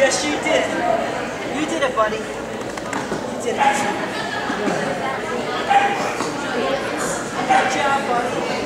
Yes, you did. You did it, buddy. You did it. Good job, buddy.